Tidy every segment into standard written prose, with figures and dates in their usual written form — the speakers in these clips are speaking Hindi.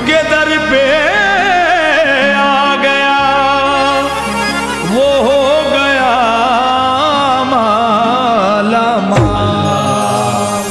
जिनके दर पे आ गया वो हो गया माला माल।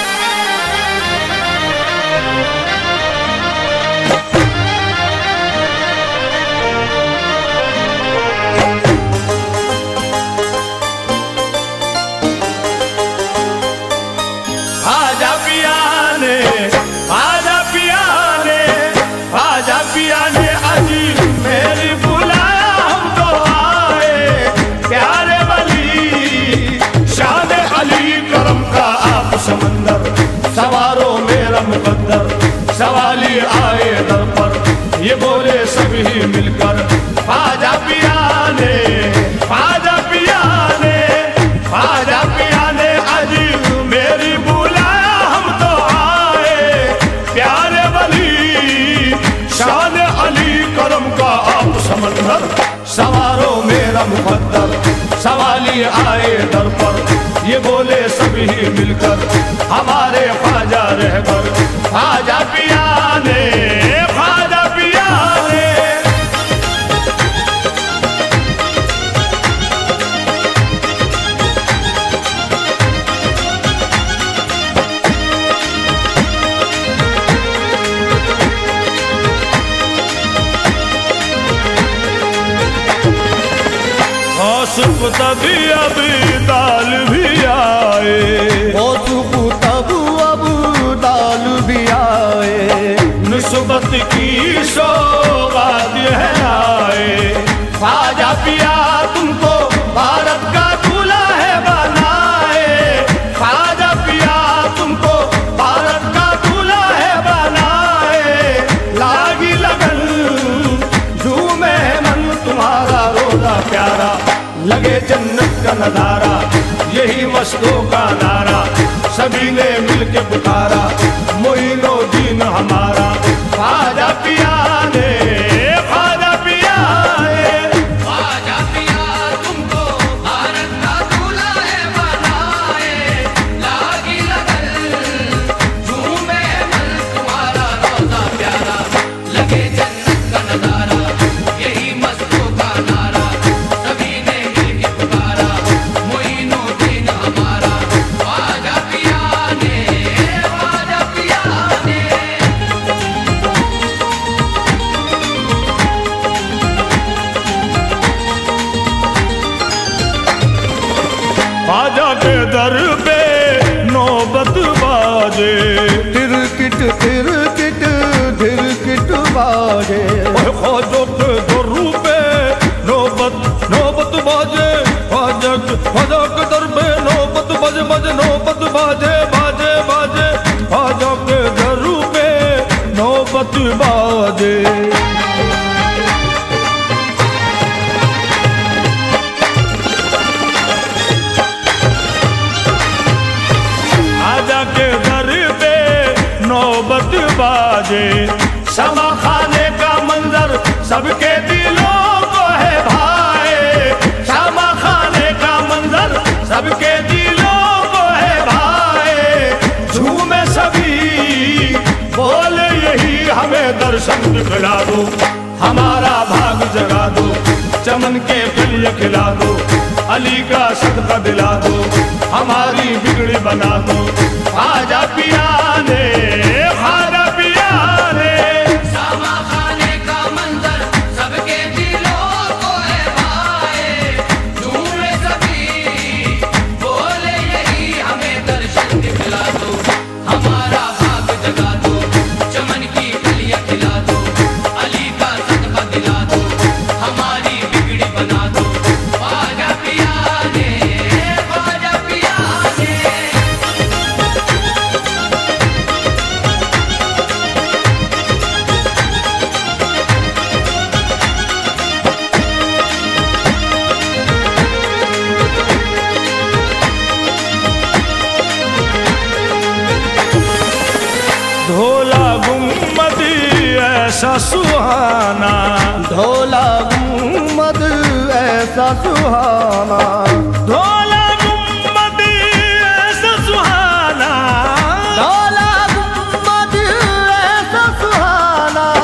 आजा पिया ने, आजा पिया ने, आजा पिया ने अजी मेरी बुलाया हम तो आए। प्यारे वली शान अली करम का आप समंदर, सवारों मेरा मुकद्दर, सवाली आए दर पर ये बोले सभी मिलकर। आजा पिया ने, आजा पिया ने, आजा पिया ने अजी मेरी बुलाया हम तो आए। प्यारे वली शान अली करम का आप समंदर, सवारों मेरा मुकद्दर, सवाली आए दर पर ये बोले सभी मिलकर। हमारे ख्वाजा रहबर ख्वाजा पिया ने, ख्वाजा पिया ने। औसुफ तभी अभी दाल भी आए, औसुफ तब अब दाल भी आए। निस्बत की सौगात है आए। ख्वाजा पिया तुमको भारत का दूल्हा है बनाए। ख्वाजा पिया तुमको भारत का दूल्हा है बनाए। लागी लगन झूमे मन तुम्हारा रोजा प्यारा, लगे जन्नत का नजारा यही मस्तों का नारा। सभी ने मिलके पुकारा मोइनुद्दीन हमारा। ख्वाजा पिया ने, ख्वाजा पिया ने, ख्वाजा पिया तुमको भारत का दूल्हा है बनाए। लागी लगन झूमे मन तुम्हारा रोजा प्यारा, लगे जन्नत का नजारा यही मस्तों का नारा। सभी ने मिलके पुकारा मोइनुद्दीन हमारा। ख्वाजा पिया ने, ख्वाजा पिया ने। ख्वाजा के दर पे नौबत बाजे, तिरकिट तिरकिट तिरकिट बाजे। ख्वाजा के दर पे नौबत नौबत बाजे। ख्वाजा के दर पे नौबत बाजे बाजे, नौबत बाजे बाजे बाजे। ख्वाजा के दर पे नौबत बाजे। आजा के दर पे नौबत बाजे। समा खाने का मंजर सबके दिलों को है भाए। समा खाने का मंजर सबके दिलों को है भाए। झूमे सभी बोले यही हमें दर्शन दिखला दो, हमारा भाग जगा दो, चमन के फूल खिला दो, अली का सदका दिला दो, हमारी बिगड़ी बना दो। ख्वाजा पिया ने, ख्वाजा पिया ने। सामा खाने का मंजर सबके दिलों को है भाए। झूमे सभी बोले यही हमें दर्शन दिखला दो, हमारा भाग जगा दो, चमन की कलियां खिला दो, अली का सदका दिला दो, हमारी बिगड़ी बना दो। ख्वाजा पिया ने, ख्वाजा पिया ने। धोला गुम्मदी ऐसा सुहाना, धोला गुम्मद ऐसा सुहाना। धोला गुम्मदी ऐसा सुहाना, धोला गुम्मद ऐसा सुहाना।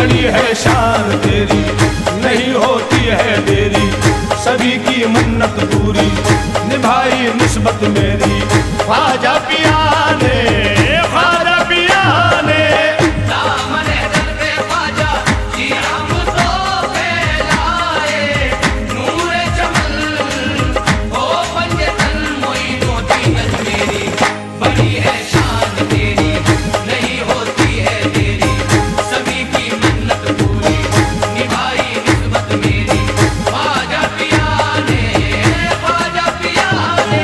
बड़ी है शान तेरी, नहीं होती है देरी, सभी की मन्नत पूरी निभाई निस्बत मेरी। ख्वाजा पिया ने, ख्वाजा पिया ने, दामन दर पे ख्वाजा जी हम तो फैलाए, नूर चमन हो पंजतन मोइनुद्दीन मेरी, बड़ी है शान तेरी, नहीं होती है देरी, सभी की मन्नत पूरी निभाई निस्बत मेरी। ख्वाजा पिया ने, ख्वाजा पिया ने,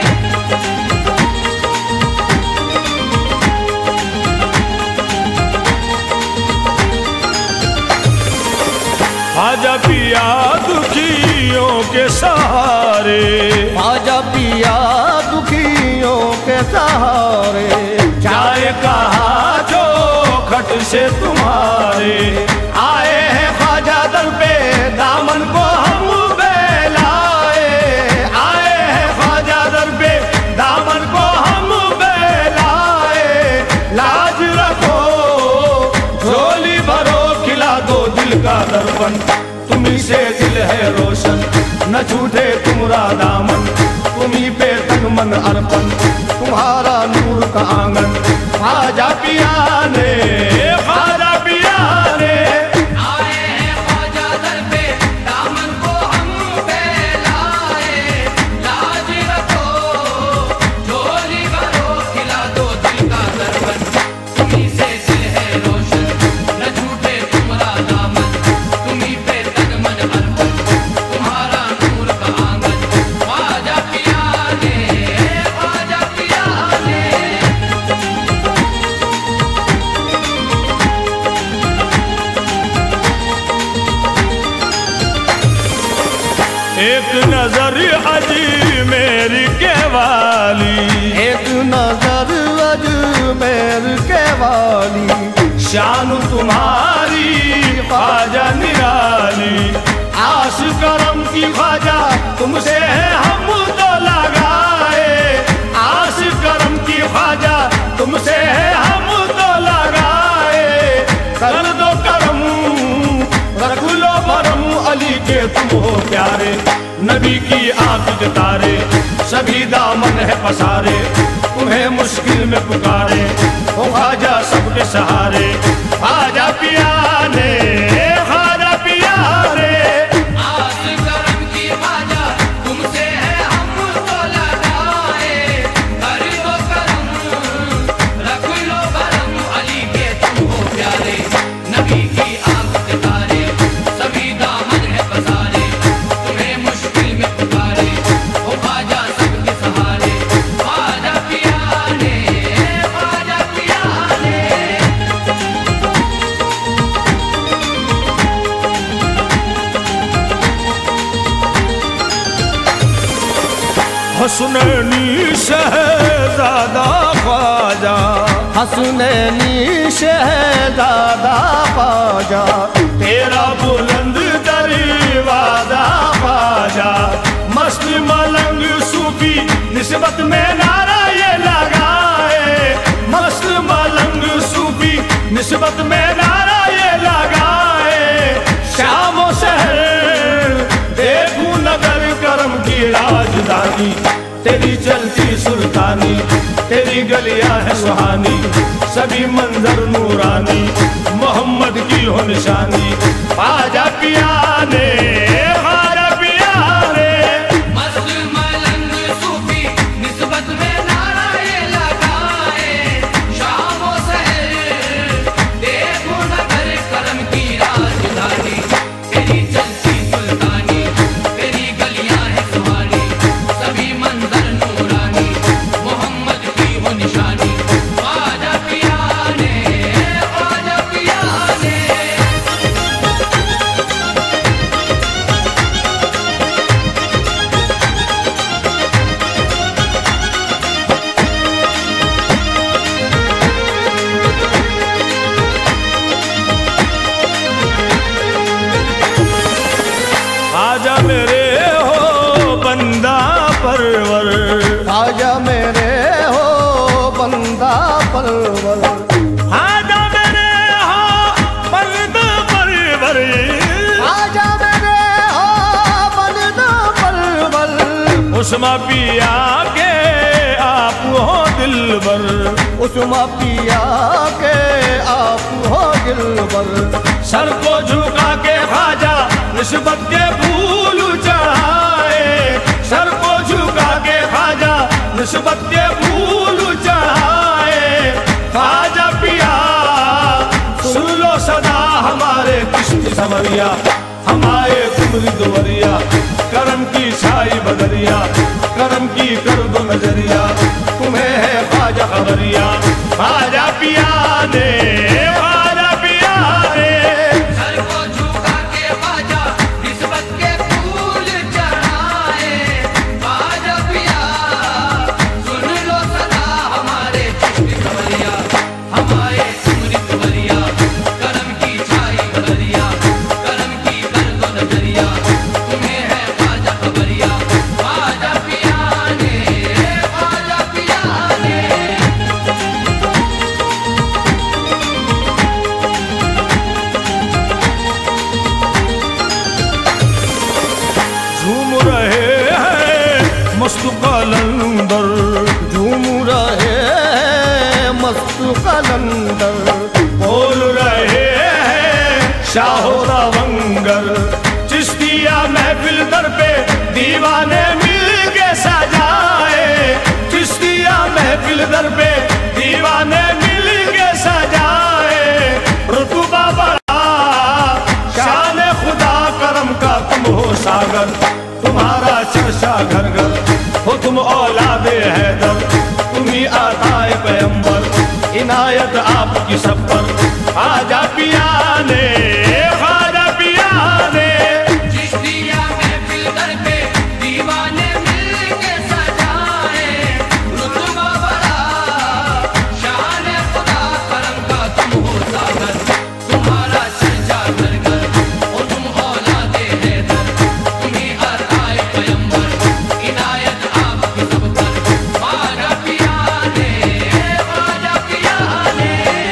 ख्वाजा पिया दुखियों के सहारे, ख्वाजा पिया दुखियों के सहारे, जाए कहा जो खट से तुम्हारे, आए हैं ख्वाजा दर पे दामन को हम बेलाए, आए हैं ख्वाजा दर पे दामन को हम बेलाए, लाज रखो झोली भरो खिला दो दिल का दर्पण, तुम्ही से दिल है रोशन न छूटे तुम्हारा दामन, तुम्ही पे तन मन अर्पण तुम्हारा नूर का आंगन। ख्वाजा पिया ने, ख्वाजा पिया ने, आए हैं ख्वाजा दर पे दामन को हम फैलाए, लाज रखो झोली भरो खिला दो दिल का दर्पण, तुम्ही से दिल है रोशन न झूठे तुम्हारा दामन, तुम्ही पे तन मन अर्पण तुम्हारा नूर का आंगन। ख्वाजा पिया ने, ख्वाजा पिया ने, एक नजर अजमेर के वाली, एक नजर अजमेर के वाली, शान तुम्हारी ख्वाजा निराली, आस करम की ख्वाजा तुमसे है हम तो लगाए, आस करम की ख्वाजा तुमसे है हम तो लगाए, कर दो करम रख लो भरम अली के तुम हो प्यारे, नबी की आंख के तारे सभी दामन है पसारे, तुम्हें मुश्किल में पुकारे ओ ख्वाजा सबके सहारे। ख्वाजा पिया ने, ख्वाजा पिया ने, आस करम की ख्वाजा तुमसे है हम तो लगाए, कर दो करम रख लो भरम अली के तुम हो प्यारे, नबी की आंख के तारे सभी दामन है पसारे, तुम्हें मुश्किल में पुकारे ओ ख्वाजा सबके सहारे। ख्वाजा पिया ने, ख्वाजा पिया ने, हसनैनी शहजादा ख्वाजा, हसनैनी शहजादा ख्वाजा, तेरा बुलंद दरवाजा ख्वाजा, मस्त मलंग सूफी निस्बत में नारा ये लगाए, मस्त मलंग सूफी निस्बत में नारा ये लगाए, शाम शहर देखूं नगर करम की राजधानी, तेरी चलती सुल्तानी तेरी गलियां है सुहानी, सभी मंजर नूरानी मोहम्मद की हो निशानी। ख्वाजा पिया ने, ख्वाजा पिया ने, मस्त मलंग सूफी निस्बत में नारा ये लगाए, शाम ओ सहर देखो नगर करम की राजधानी, तेरी चलती सुल्तानी तेरी गलियां है सुहानी, सभी मंजर नूरानी मोहम्मद की हो निशानी। ख्वाजा पिया ने, ख्वाजा पिया ने, अरे आजा मेरे हो बनना परवल, उस्मा पिया के आप हो दिलबर, उस्मा पिया के आप हो दिलबर। सर को झुका के ख्वाजा निस्बत के फूल चढ़ाए, सर को झुका के ख्वाजा निस्बत के फूल चढ़ाए। ख्वाजा पिया सुन लो सदा हमारे किश्ती समरिया, हमारे तुमरी दुवरिया, करम की छाई बदरिया, करम की कर दो नजरिया, तुम्हें है ख्वाजा खबरिया। ख्वाजा पिया ने, ख्वाजा पिया ने, सर को झुका के ख्वाजा निस्बत के फूल चढ़ाए। ख्वाजा पिया सुन लो सदा हमारे चिश्ती खबरिया, हमारे तुमरी दुवरिया, करम की छाई बदरिया, करम की कर दो नजरिया, तुम्हें है ख्वाजा खबरिया। ख्वाजा पिया ने, ख्वाजा पिया ने। झूम रहे हैं मस्त कलंदर, झूम रहे मस्त कलंदर, बोल रहे हैं शाहो रवंगर। चिश्तिया महफिल दर पे दीवाने मिल के सजाए, चिश्तिया महफिल दर पे दीवाने मिल के सजाए। रुतबा बड़ा शान खुदा करम का तुम हो सागर, तुम्हारा चर्चा घर घर हो, तुम औलादे हैदर, तुम ही आताए पैगंबर, इनायत आपकी सब पर। ख्वाजा पिया ने, ख्वाजा पिया ने, चिश्तिया महफिल दर पे दीवाने मिल के सजाए। रुतबा बड़ा शान खुदा करम का तुम हो सागर, तुम्हारा चर्चा घर घर हो, तुम औलादे हैदर, तुम्ही आताए पैगंबर, इनायत आपकी सब पर। ख्वाजा पिया ने, ख्वाजा पिया ने।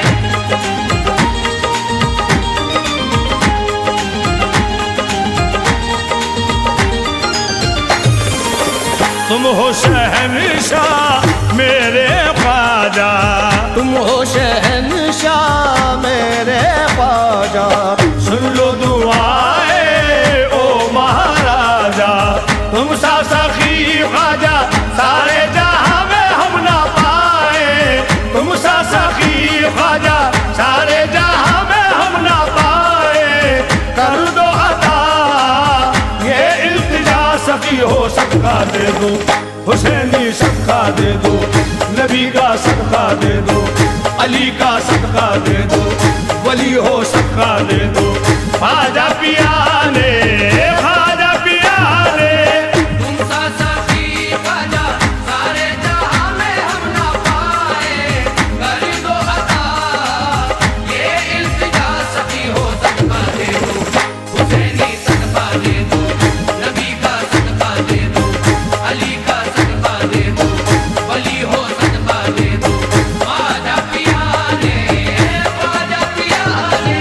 तुम हो शहंशाह मेरे ख्वाजा, तुम हो शहंशाह मेरे ख्वाजा। सुन लो दुआएं ओ महाराजा, तुम सा सखी ख्वाजा सारे जहां में हम ना पाए, तुम सा सखी ख्वाजा सारे जहां में हम ना पाए। कर दो अता ये इल्तिजा, सखी हो सदका दे दो, हुसैनी सदका दे दो, नबी का सदका दे दो, अली का सदका दे दो, वली हो सदका दे दो। ख्वाजा पिया ने, ख्वाजा पिया ने, तुम सा सखी ख्वाजा सारे जहां में हम ना पाए। कर दो अता ये इल्तिजा, सखी हो सदका दे दो, हुसैनी सदका दे दो, नबी का सदका दे दो, अली का सदका दे दो, वली हो सदका दे दो। ख्वाजा पिया ने, ख्वाजा पिया ने।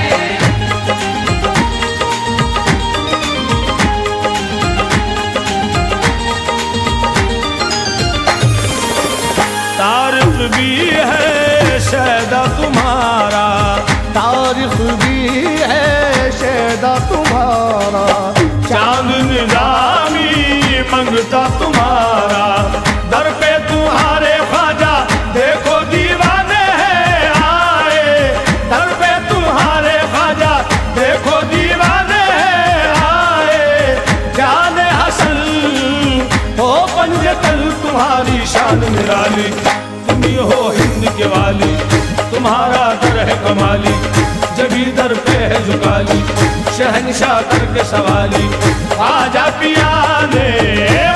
तारीख भी है शहदा तुम्हारा, तारीख भी है शेदा तुम्हारा। चांद निजामी मंगता तुम्हारा, दर पे तुम्हारे ख्वाजा देखो दीवाने हैं आए, दर पे तुम्हारे ख्वाजा देखो दीवाने हैं आए। जाने हसन हो पंजतल तुम्हारी शान निराली, तुम ही हो हिंद के वाली, तुम्हारा दर है कमाली, जबी दर पे है झुकाली, शहंशाह करके सवाली। ख्वाजा पिया ने,